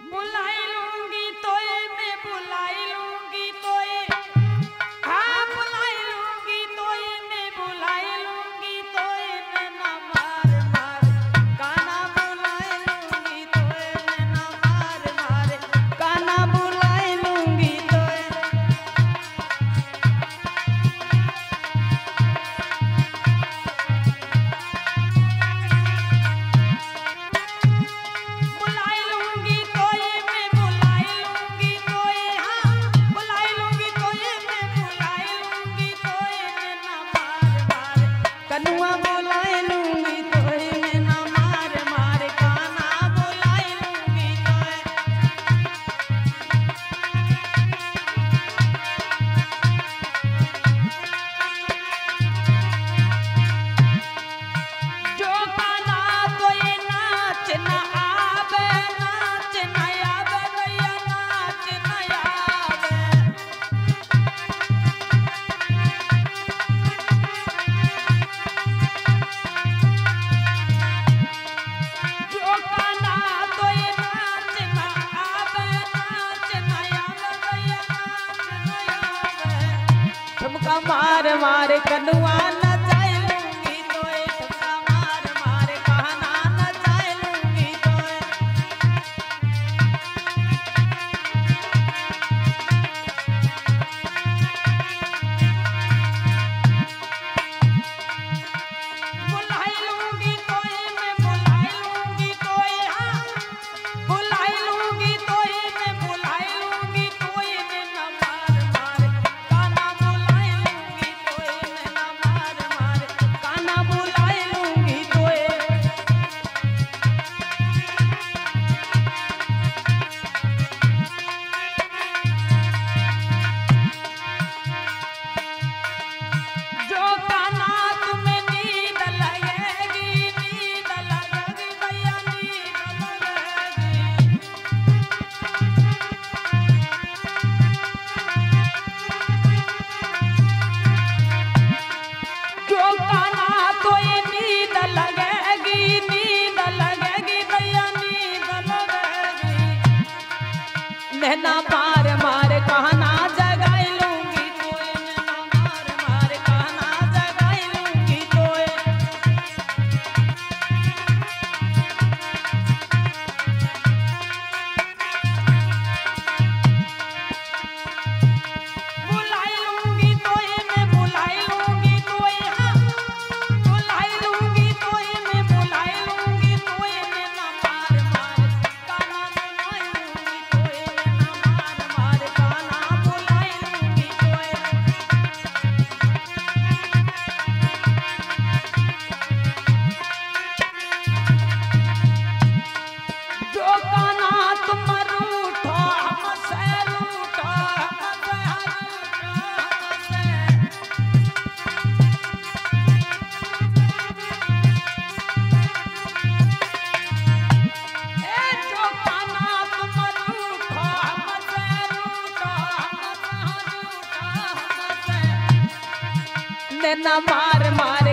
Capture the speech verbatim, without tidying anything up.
बुलाई लूंगी तोए मैं बुलाई लूंगी तोए हाँ बुलाई लूंगी तोए मैं बुलाई लूंगी तोए मैं ना मार मार गाना बुलाई लूंगी तोए मैं ना मार मार गाना बुलाई लूंगी तोए बुलाई लूंगी तोए मैं बुलाई लूंगी तोए हाँ बुलाई लूंगी तोए मैं बुलाई लूंगी तोए मैं ना मार मार कनुआ बुलाई लूंगी तोए मैं ना मार मार काना बुलाई लूंगी तोए जो काना तोए नाच ना आवे नाच ना आवे भैया नाच ना आवे जो काना तोए नाच ना आवे नाच ना आवे भैया नाच ना आवे ठुमका मार मार कनुआ नचाए लूंगी तोए ठुमका मार मार कहना नचाए लूंगी तोए बुलाई लूंगी तोए मैं बुलाई लूंगी तोए हाँ बुलाई लूंगी तोए मैं बुलाई लूंगी तोए मैं ना मार मार गाना बुलाई लूंगी तोए मैं ना मार मार गाना बुलाई लूंगी तोए जो काना तुम्हें नींद लगेगी नींद लगेगी भैया नींद लगेगी जो काना तोए नींद लगेगी नींद लगेगी भैया नींद लगेगी नैना मार मार कहना जगाई लूंगी तोए नैना मार मार कहना जगाई लूंगी तोए बुलाई लूंगी तोए मैं बुलाई लूंगी तोए हाँ बुलाई लूंगी तोए मैं बुलाई लूंगी तोए मैं ना मार मार गाना बुलाई लूंगी तोए मैं ना मार मार गाना बुलाई लूंगी तोए जो काना तुम रूठो हमसे रूठो हमसे रूठो हमसे ए जो काना तुम रूठो हमसे रूठो हमसे रूठो हमसे नैना मार मार